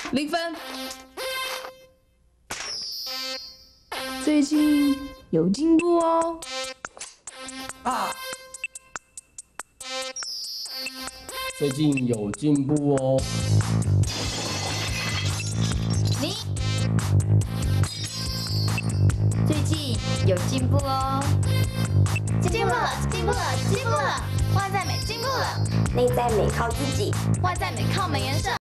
0分。最近有进步哦。 最近有进步哦。 你最近有进步哦。 进步了，进步了，进步了！外在美进步了， 内在美靠自己， 外在美靠美颜色。